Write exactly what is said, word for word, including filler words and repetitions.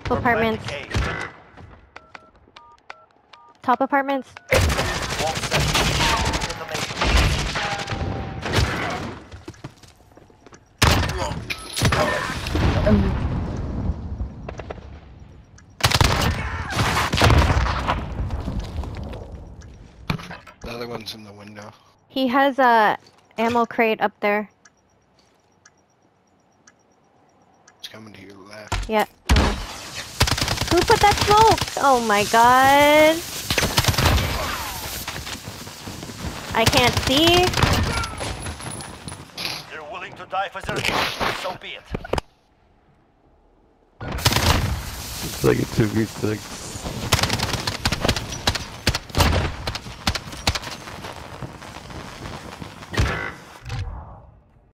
Top apartments. Top apartments. Um, The other one's in the window. He has a ammo crate up there. It's coming to your left. Yeah. Oh. Who put that smoke? Oh my god. I can't see. They're willing to die for their team, so be it. It's like a two v six.